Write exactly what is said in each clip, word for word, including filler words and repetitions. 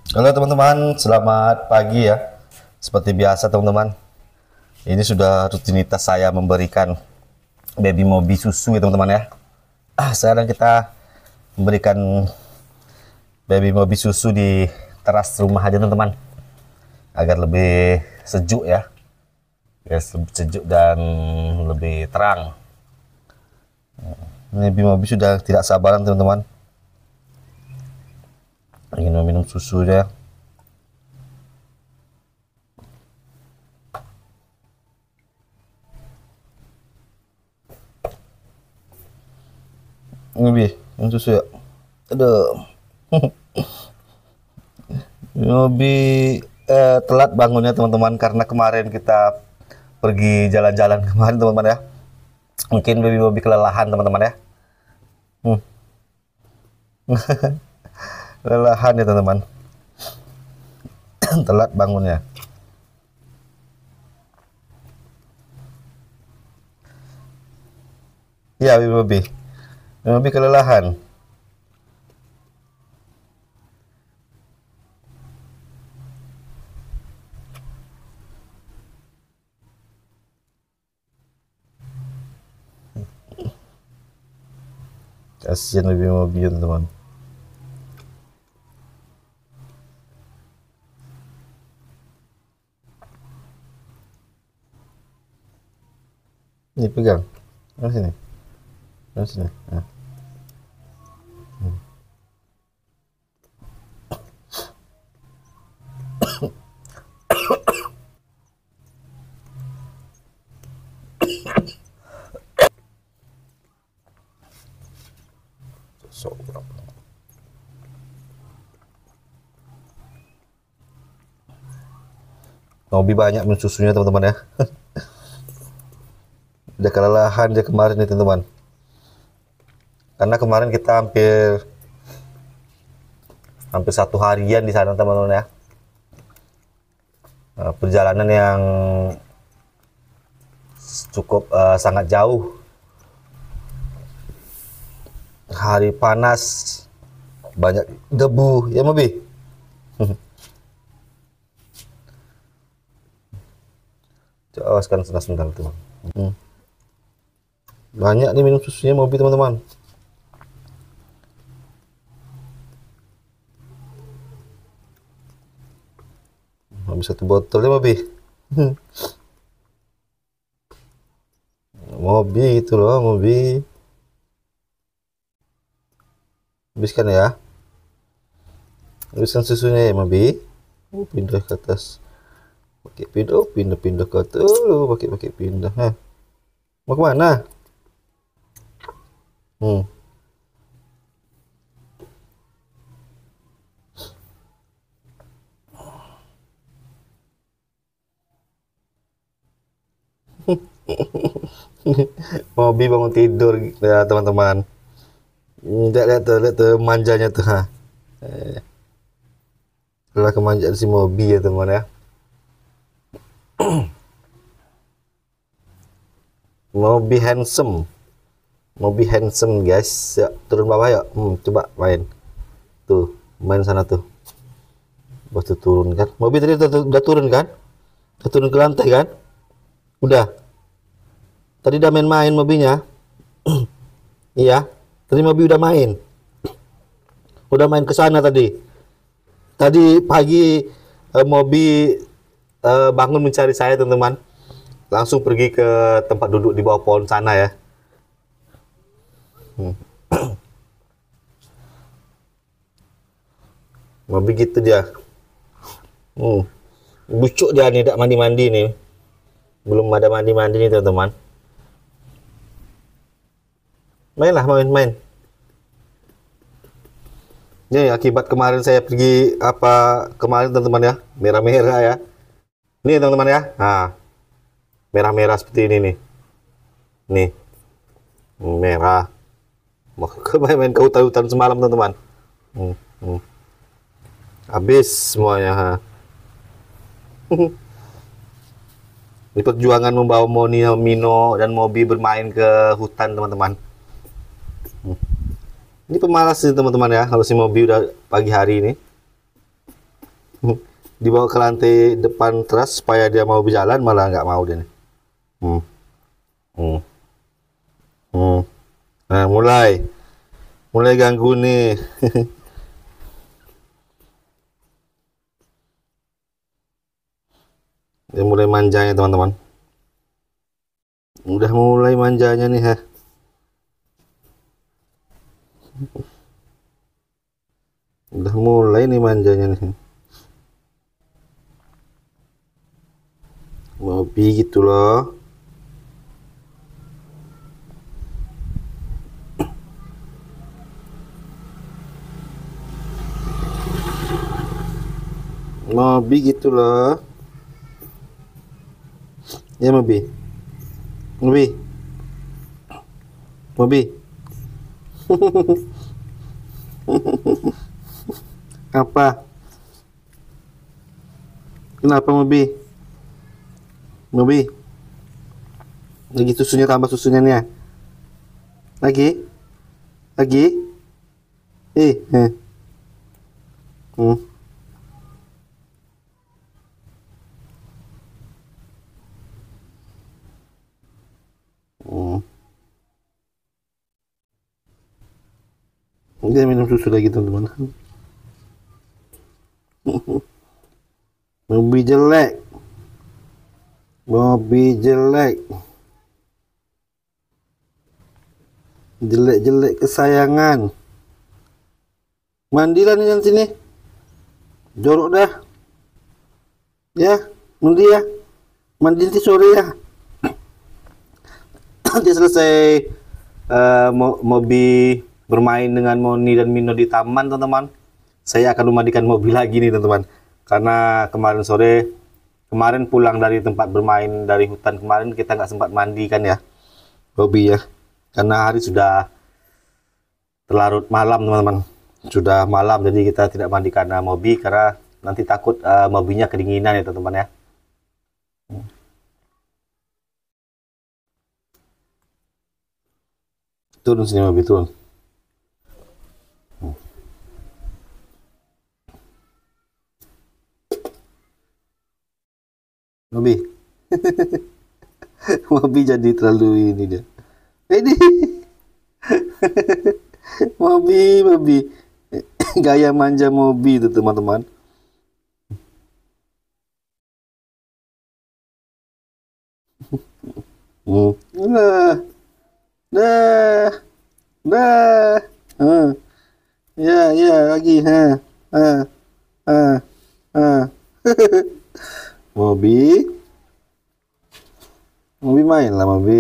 Halo teman-teman, selamat pagi ya. Seperti biasa teman-teman, ini sudah rutinitas saya memberikan baby Mobi susu ya teman-teman ya. Ah, sekarang kita memberikan baby Mobi susu di teras rumah aja teman-teman, agar lebih sejuk ya, ya lebih sejuk dan lebih terang. Baby Mobi sudah tidak sabaran teman-teman, ingin meminum susunya. Mobi, minum susu ya. Aduh. Mobi eh, telat bangunnya teman-teman, karena kemarin kita pergi jalan-jalan kemarin teman-teman ya. Mungkin baby Mobi kelelahan teman-teman ya. Hmm. Kelelahan ya teman-teman. Telat bangunnya. Ya baby Mobi. Baby Mobi kelelahan. Kasihan baby Mobi teman-teman. Ini pegang. Mana sini? Mana sini? Nah. Hmm. So, Mobi banyak minum susunya teman-teman ya. Udah kelelahan dia kemarin nih teman-teman. Karena kemarin kita hampir hampir satu harian di sana teman-teman ya. Uh, perjalanan yang cukup uh, sangat jauh. Hari panas, banyak debu ya Mobi. Coba awaskan sebentar teman. Hmm. Banyak nih minum susunya Mobi teman-teman. Habis satu botol ya Mobi. Mobi itu loh Mobi. Habiskan ya. Habiskan susunya ya Mobi. Oh, pindah ke atas. Pakai pindah, pindah, pindah ke atas. Oh, pakai pakai pindah. Hah. Mau kemana? Hmm. Mobi bangun tidur ya teman-teman. Lihat lihat tuh, lihat tuh manjanya tuh ha. Eh. Itulah kemanjaan si Mobi ya teman ya. Mobi handsome. Mobi handsome guys. Ya, turun bawah ya. Hmm, coba main. Tuh, main sana tuh. Bos tuh turun kan. Mobi tadi udah, udah turun kan? Udah turun ke lantai kan? Udah. Tadi udah main-main mobinya. Iya. Tadi Mobi udah main. Udah main ke sana tadi. Tadi pagi eh, Mobi eh, bangun mencari saya teman-teman. Langsung pergi ke tempat duduk di bawah pohon sana ya. Hmm. Mobi gitu dia. Hmm. Bucuk dia nih, tidak mandi-mandi nih. Belum ada mandi-mandi nih teman-teman. Mainlah main-main. Ini akibat kemarin saya pergi apa kemarin teman-teman ya, merah-merah ya. Nih teman-teman ya. Nah, merah-merah seperti ini nih. Nih. Merah. Mau ke main ke hutan-hutan semalam teman-teman. Hmm, hmm. Habis semuanya. Ha. Ini perjuangan membawa Moni, Mino, dan Mobi bermain ke hutan teman-teman. Ini pemalas sih teman-teman ya, kalau si Mobi udah pagi hari ini. Dibawa ke lantai depan teras supaya dia mau berjalan, malah nggak mau dia nih. Hmm. Hmm. Hmm. Nah, mulai mulai ganggu nih. Dia mulai manjanya teman-teman. Udah mulai manjanya nih ha. Udah mulai nih manjanya nih. Mobi gitu loh. Mobi gitu loh. Ya Mobi. Mobi. Mobi. Apa? Kenapa Mobi? Mobi. Lagi susunya, tambah susunya nih ya. Lagi? Lagi? Eh, eh. Hmm. Hmm. Dia minum susu lagi teman-teman. Mobi jelek. Mobi jelek. Jelek-jelek kesayangan. Mandilah nih nanti nih. Jorok dah. Ya, mandi ya. Mandi nanti sore ya. Nanti selesai uh, Mobi bermain dengan Moni dan Mino di taman teman-teman, saya akan memandikan Mobi lagi nih teman-teman, karena kemarin sore kemarin pulang dari tempat bermain dari hutan kemarin kita nggak sempat mandikan ya Mobi ya, karena hari sudah terlarut malam teman-teman, sudah malam jadi kita tidak mandikan uh, Mobi karena nanti takut uh, Mobinya kedinginan ya teman-teman ya. Turun sini Mobi, turun. Mobi. Mobi jadi terlalu ini dia. Ini. Mobi, Mobi. Gaya manja Mobi itu teman-teman. Hmm. Nah, nah, nah. Hmm. Ya, ya, lagi. Ha, ha, ha, ha. Mobi. Mobi main lah, Mobi.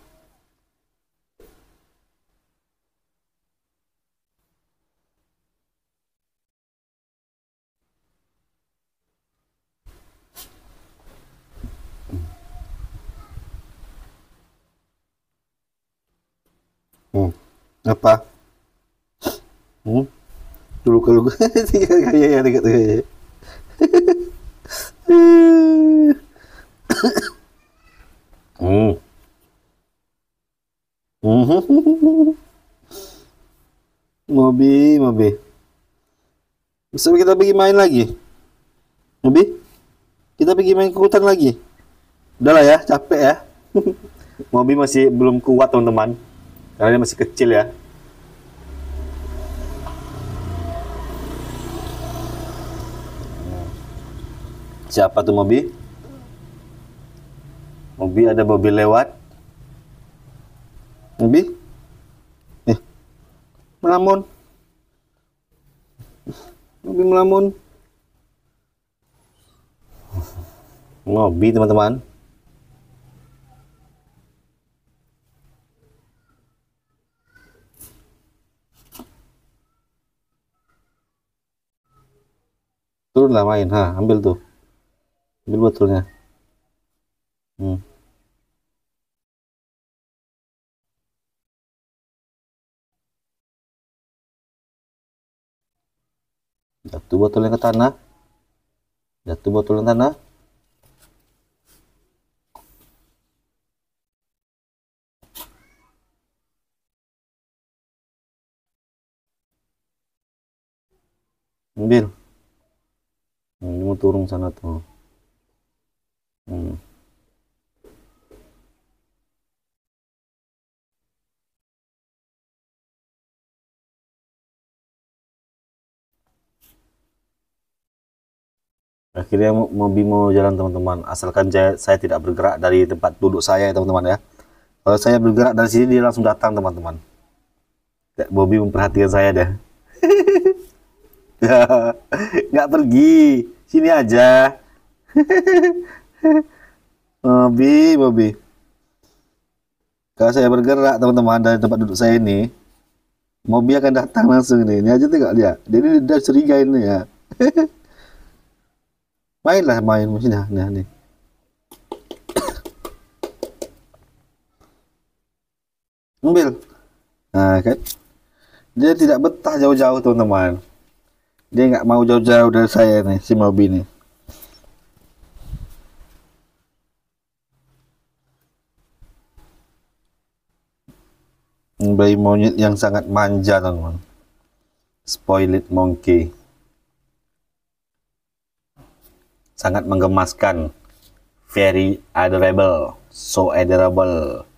Hmm. Apa? Hmm. Dulu kalau gue tiga kaya ya dekat tuh. Hmm. Hmm. Mobi, Mobi. Bisa kita pergi main lagi? Mobi? Kita pergi main ke hutan lagi? Udah lah ya, capek ya. Mobi masih belum kuat teman-teman, karena dia masih kecil ya. Siapa tuh Mobi? Mobi, ada mobil lewat. Mobi? Eh, melamun. Mobi melamun. Mobi teman-teman. Turunlah main, ha, ambil tuh. Ambil botolnya. Hmm. Jatuh botolnya ke tanah. Jatuh botolnya ke tanah. Ambil. mau turun sana tuh. Hmm. Akhirnya mobil mau jalan teman-teman, asalkan saya, saya tidak bergerak dari tempat duduk saya ya teman-teman ya. Kalau saya bergerak dari sini dia langsung datang teman-teman. Bobby memperhatikan saya deh. Nggak pergi, sini aja. Bobby, Bobby. Kalau saya bergerak teman-teman dari tempat duduk saya ini, mobil akan datang langsung nih. Ini aja tengok dia. Dia ini udah curiga ini ya. Mainlah main sini, nah nih. Mobil. Nah kan. Dia tidak betah jauh-jauh teman-teman. Dia nggak mau jauh-jauh dari saya nih, si mobil nih. Bayi monyet yang sangat manja teman-teman. Spoiled monkey. Sangat menggemaskan. Very adorable. So adorable.